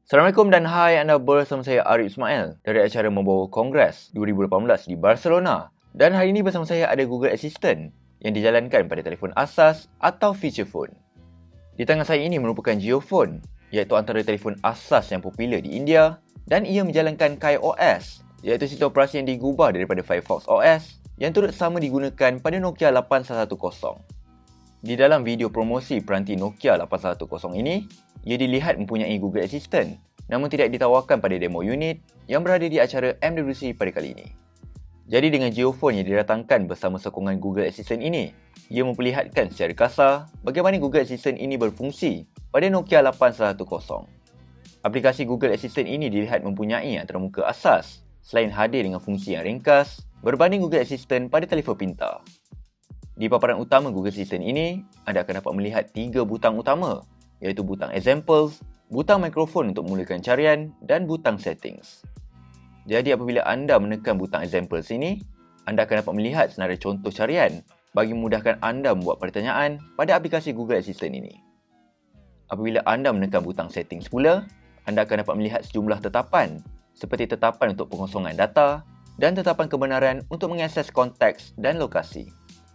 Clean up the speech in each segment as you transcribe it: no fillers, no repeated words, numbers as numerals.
Assalamualaikum dan hai, anda bersama saya Arif Ismail dari acara Membawa Kongres 2018 di Barcelona. Dan hari ini bersama saya ada Google Assistant yang dijalankan pada telefon asas atau feature phone. Di tangan saya ini merupakan JioPhone, iaitu antara telefon asas yang popular di India, dan ia menjalankan KaiOS, iaitu sistem operasi yang digubah daripada Firefox OS yang turut sama digunakan pada Nokia 8110. Di dalam video promosi peranti Nokia 8110 ini, ia dilihat mempunyai Google Assistant, namun tidak ditawarkan pada demo unit yang berada di acara MWC pada kali ini. Jadi dengan JioPhone yang didatangkan bersama sokongan Google Assistant ini, ia memperlihatkan secara kasar bagaimana Google Assistant ini berfungsi pada Nokia 8110. Aplikasi Google Assistant ini dilihat mempunyai antarmuka asas, selain hadir dengan fungsi yang ringkas berbanding Google Assistant pada telefon pintar. Di paparan utama Google Assistant ini, anda akan dapat melihat 3 butang utama, iaitu butang Examples, butang mikrofon untuk memulakan carian dan butang Settings. Jadi apabila anda menekan butang Examples ini, anda akan dapat melihat senarai contoh carian bagi memudahkan anda membuat pertanyaan pada aplikasi Google Assistant ini. Apabila anda menekan butang Settings pula, anda akan dapat melihat sejumlah tetapan seperti tetapan untuk pengosongan data dan tetapan kebenaran untuk mengakses konteks dan lokasi.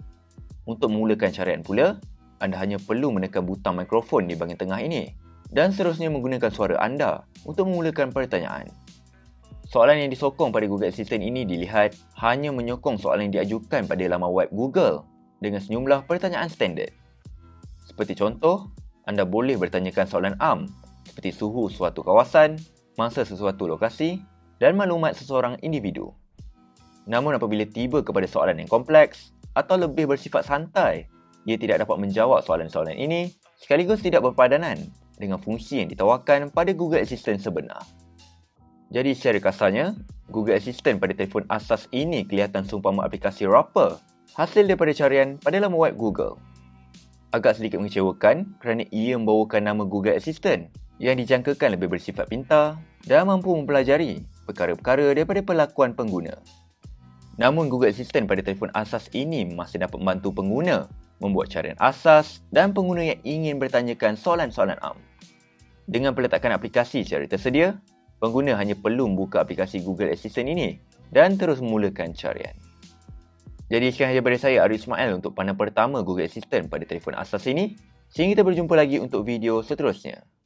Untuk memulakan carian pula, anda hanya perlu menekan butang mikrofon di bahagian tengah ini dan seterusnya menggunakan suara anda untuk memulakan pertanyaan. Soalan yang disokong pada Google Assistant ini dilihat hanya menyokong soalan yang diajukan pada laman web Google dengan sejumlah pertanyaan standard. Seperti contoh, anda boleh bertanyakan soalan am seperti suhu suatu kawasan, masa sesuatu lokasi dan maklumat seseorang individu. Namun apabila tiba kepada soalan yang kompleks atau lebih bersifat santai, ia tidak dapat menjawab soalan-soalan ini sekaligus tidak berpadanan dengan fungsi yang ditawarkan pada Google Assistant sebenar. Jadi secara kasarnya, Google Assistant pada telefon asas ini kelihatan seumpama aplikasi wrapper hasil daripada carian pada laman web Google. Agak sedikit mengecewakan kerana ia membawakan nama Google Assistant yang dijangkakan lebih bersifat pintar dan mampu mempelajari perkara-perkara daripada perlakuan pengguna. Namun Google Assistant pada telefon asas ini masih dapat membantu pengguna membuat carian asas dan pengguna yang ingin bertanyakan soalan-soalan am. Dengan peletakan aplikasi secara tersedia, pengguna hanya perlu membuka aplikasi Google Assistant ini dan terus memulakan carian. Jadi sekian sahaja dari saya Arif Ismail untuk pandangan pertama Google Assistant pada telefon asas ini. Sehingga kita berjumpa lagi untuk video seterusnya.